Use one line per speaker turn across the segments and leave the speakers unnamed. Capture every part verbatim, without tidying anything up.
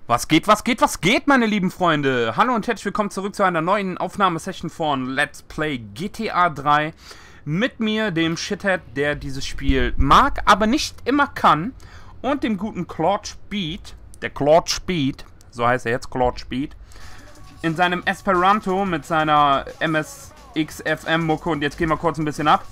Was geht, was geht, was geht, meine lieben Freunde? Hallo und herzlich willkommen zurück zu einer neuen Aufnahmesession von Let's Play G T A drei. Mit mir, dem Shithead, der dieses Spiel mag, aber nicht immer kann. Und dem guten Claude Speed, der Claude Speed, so heißt er jetzt, Claude Speed. In seinem Esperanto mit seiner M S X F M-Mucke. Und jetzt gehen wir kurz ein bisschen ab.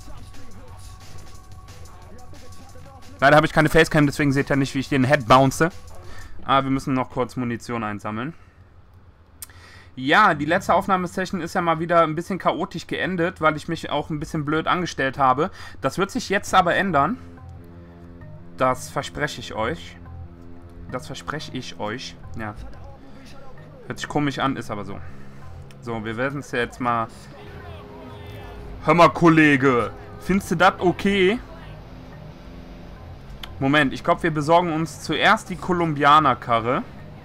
Leider habe ich keine Facecam, deswegen seht ihr nicht, wie ich den Head bounce. Aber wir müssen noch kurz Munition einsammeln. Ja, die letzte Aufnahmesession ist ja mal wieder ein bisschen chaotisch geendet, weil ich mich auch ein bisschen blöd angestellt habe. Das wird sich jetzt aber ändern. Das verspreche ich euch. Das verspreche ich euch. Ja. Hört sich komisch an, ist aber so. So, wir werden es ja jetzt mal... Hör mal, Kollege. Findest du das okay? Moment, ich glaube, wir besorgen uns zuerst die Kolumbianer-Karre.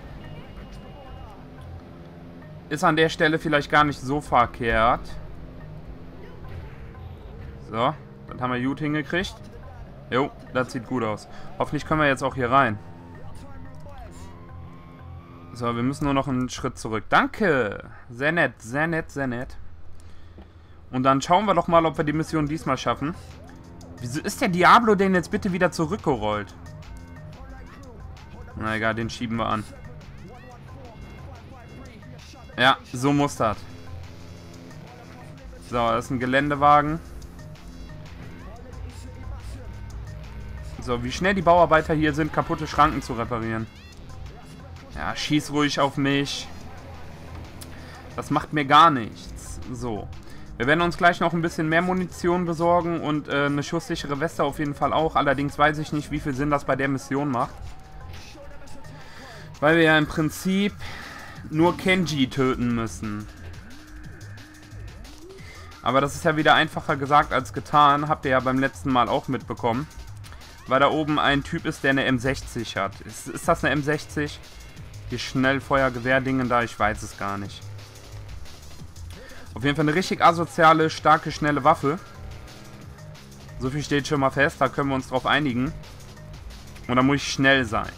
Ist an der Stelle vielleicht gar nicht so verkehrt. So, das haben wir gut hingekriegt. Jo, das sieht gut aus. Hoffentlich können wir jetzt auch hier rein. So, wir müssen nur noch einen Schritt zurück. Danke! Sehr nett, sehr nett, sehr nett. Und dann schauen wir doch mal, ob wir die Mission diesmal schaffen. Wieso ist der Diablo denn jetzt bitte wieder zurückgerollt? Na egal, den schieben wir an. Ja, so muss das. So, das ist ein Geländewagen. So, wie schnell die Bauarbeiter hier sind, kaputte Schranken zu reparieren. Ja, schieß ruhig auf mich. Das macht mir gar nichts. So. Wir werden uns gleich noch ein bisschen mehr Munition besorgen und äh, eine schusssichere Weste auf jeden Fall auch. Allerdings weiß ich nicht, wie viel Sinn das bei der Mission macht. Weil wir ja im Prinzip nur Kenji töten müssen. Aber das ist ja wieder einfacher gesagt als getan. Habt ihr ja beim letzten Mal auch mitbekommen. Weil da oben ein Typ ist, der eine M sechzig hat. Ist, ist das eine M sechzig? Die Schnellfeuergewehr-Dingen da, ich weiß es gar nicht. Auf jeden Fall eine richtig asoziale, starke, schnelle Waffe. So viel steht schon mal fest, da können wir uns drauf einigen. Und da muss ich schnell sein.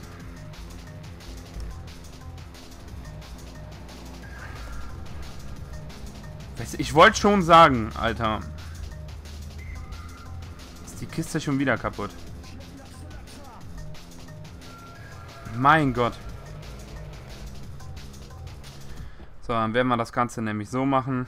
Ich wollte schon sagen, Alter. Ist die Kiste schon wieder kaputt? Mein Gott. So, dann werden wir das Ganze nämlich so machen.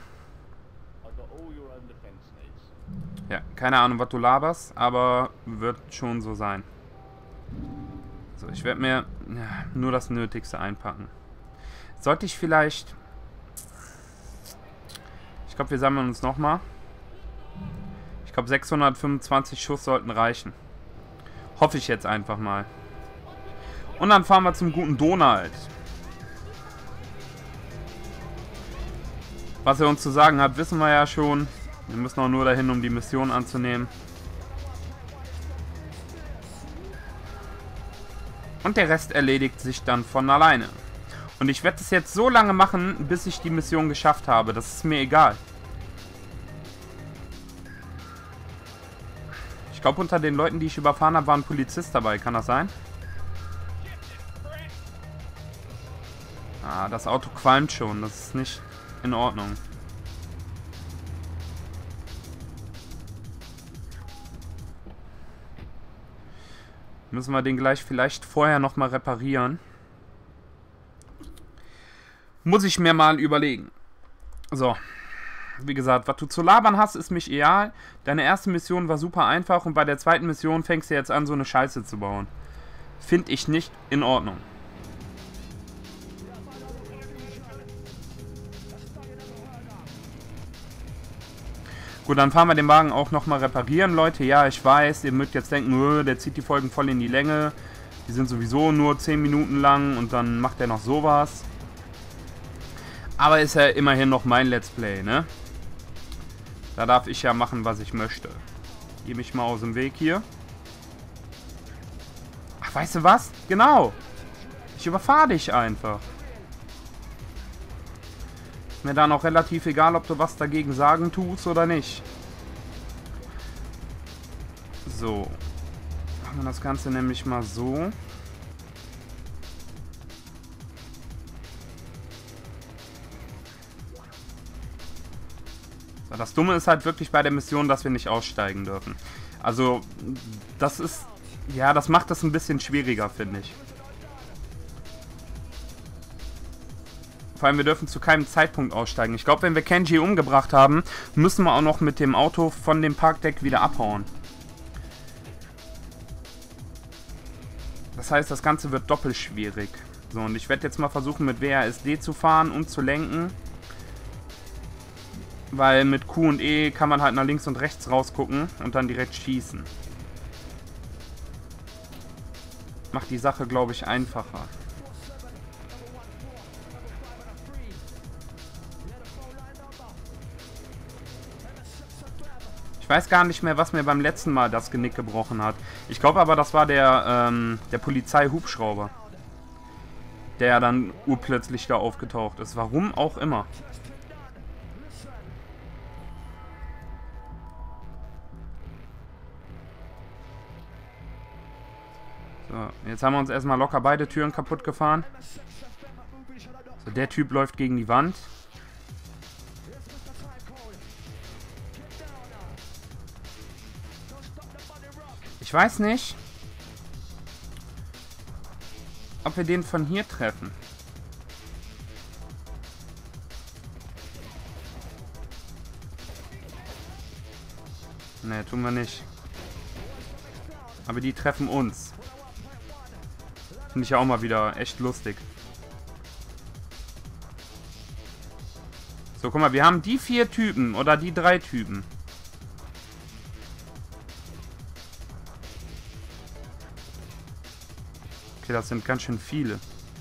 Ja, keine Ahnung, was du laberst, aber wird schon so sein. So, ich werde mir ja, nur das Nötigste einpacken. Sollte ich vielleicht... Ich glaube, wir sammeln uns nochmal. Ich glaube, sechshundertfünfundzwanzig Schuss sollten reichen. Hoffe ich jetzt einfach mal. Und dann fahren wir zum guten Donald. Was er uns zu sagen hat, wissen wir ja schon. Wir müssen auch nur dahin, um die Mission anzunehmen. Und der Rest erledigt sich dann von alleine. Und ich werde es jetzt so lange machen, bis ich die Mission geschafft habe. Das ist mir egal. Ich glaube, unter den Leuten, die ich überfahren habe, war ein Polizist dabei. Kann das sein? Ah, das Auto qualmt schon. Das ist nicht in Ordnung. Müssen wir den gleich vielleicht vorher nochmal reparieren. Muss ich mir mal überlegen. So. Wie gesagt, was du zu labern hast, ist mich egal. Deine erste Mission war super einfach und bei der zweiten Mission fängst du jetzt an, so eine Scheiße zu bauen. Finde ich nicht in Ordnung. Gut, dann fahren wir den Wagen auch nochmal reparieren, Leute. Ja, ich weiß, ihr mögt jetzt denken, öh, der zieht die Folgen voll in die Länge. Die sind sowieso nur zehn Minuten lang und dann macht er noch sowas. Aber ist ja immerhin noch mein Let's Play, ne? Da darf ich ja machen, was ich möchte. Geh mich mal aus dem Weg hier. Ach, weißt du was? Genau. Ich überfahre dich einfach. Mir dann auch relativ egal, ob du was dagegen sagen tust oder nicht. So. Machen wir das Ganze nämlich mal so. So, das Dumme ist halt wirklich bei der Mission, dass wir nicht aussteigen dürfen. Also, das ist... Ja, das macht das ein bisschen schwieriger, finde ich. Vor allem, wir dürfen zu keinem Zeitpunkt aussteigen. Ich glaube, wenn wir Kenji umgebracht haben, müssen wir auch noch mit dem Auto von dem Parkdeck wieder abhauen. Das heißt, das Ganze wird doppelt schwierig. So, und ich werde jetzt mal versuchen, mit W A S D zu fahren und zu lenken. Weil mit Q und E kann man halt nach links und rechts rausgucken und dann direkt schießen. Macht die Sache, glaube ich, einfacher. Ich weiß gar nicht mehr, was mir beim letzten Mal das Genick gebrochen hat. Ich glaube aber, das war der, ähm, der Polizei-Hubschrauber. Der dann urplötzlich da aufgetaucht ist. Warum auch immer. So, jetzt haben wir uns erstmal locker beide Türen kaputt gefahren. So, der Typ läuft gegen die Wand. Ich weiß nicht, ob wir den von hier treffen. Ne, tun wir nicht. Aber die treffen uns. Finde ich ja auch mal wieder echt lustig. So, guck mal, wir haben die vier Typen oder die drei Typen. Okay, das sind ganz schön viele.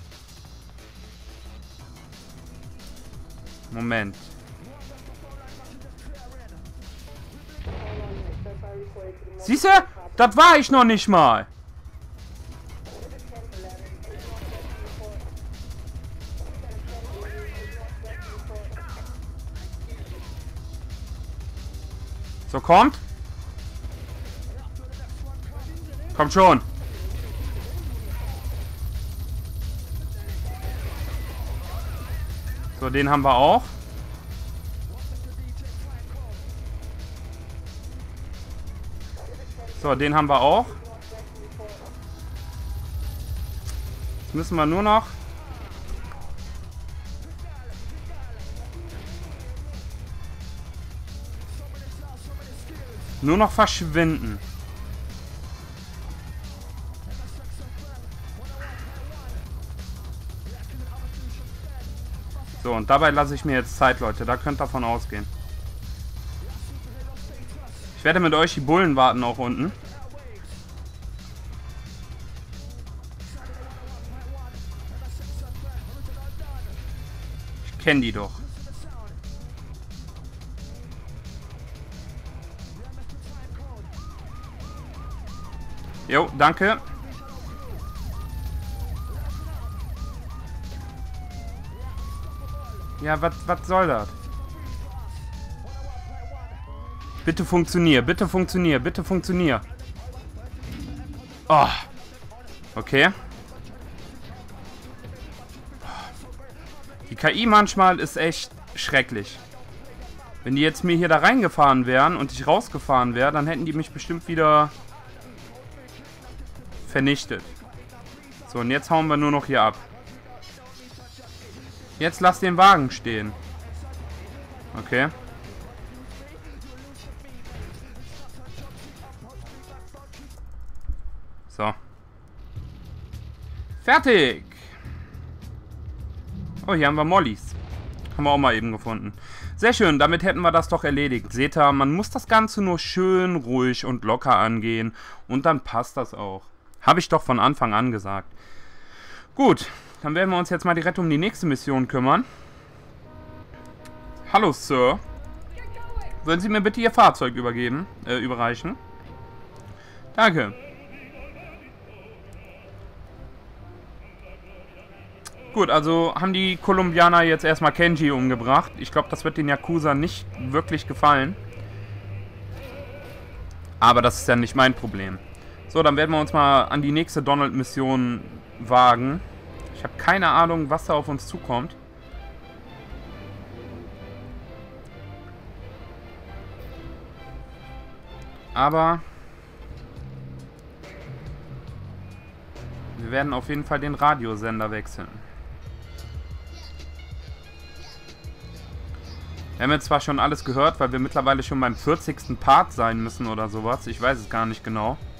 Moment. Siehst du? Das war ich noch nicht mal. So, kommt. Kommt schon. So, den haben wir auch. So, den haben wir auch. Jetzt müssen wir nur noch... Nur noch verschwinden. So, und dabei lasse ich mir jetzt Zeit, Leute. Da könnt ihr davon ausgehen. Ich werde mit euch die Bullen warten auch unten. Ich kenne die doch. Jo, danke. Ja, was soll das? Bitte funktionier, bitte funktionier, bitte funktionier. Oh. Okay. Die K I manchmal ist echt schrecklich. Wenn die jetzt mir hier da reingefahren wären und ich rausgefahren wäre, dann hätten die mich bestimmt wieder vernichtet. So, und jetzt hauen wir nur noch hier ab. Jetzt lass den Wagen stehen. Okay. So. Fertig. Oh, hier haben wir Mollys. Haben wir auch mal eben gefunden. Sehr schön, damit hätten wir das doch erledigt. Seht ihr, man muss das Ganze nur schön ruhig und locker angehen. Und dann passt das auch. Habe ich doch von Anfang an gesagt. Gut, dann werden wir uns jetzt mal direkt um die nächste Mission kümmern. Hallo, Sir. Würden Sie mir bitte Ihr Fahrzeug übergeben, äh, überreichen? Danke. Gut, also haben die Kolumbianer jetzt erstmal Kenji umgebracht. Ich glaube, das wird den Yakuza nicht wirklich gefallen. Aber das ist ja nicht mein Problem. So, dann werden wir uns mal an die nächste Donald-Mission wagen. Ich habe keine Ahnung, was da auf uns zukommt. Aber wir werden auf jeden Fall den Radiosender wechseln. Wir haben jetzt zwar schon alles gehört, weil wir mittlerweile schon beim vierzigsten Part sein müssen oder sowas. Ich weiß es gar nicht genau.